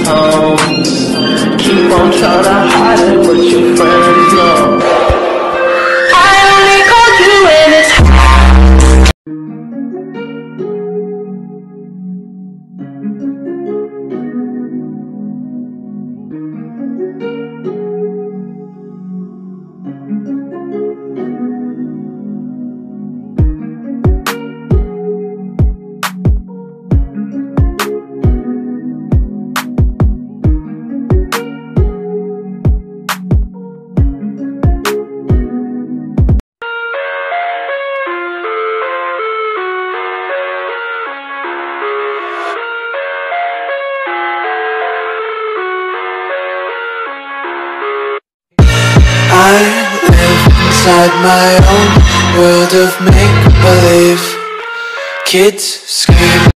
home. Keep on trying to hide it, but your friends know. I only called you when it's I live inside my own world of make-believe. Kids scream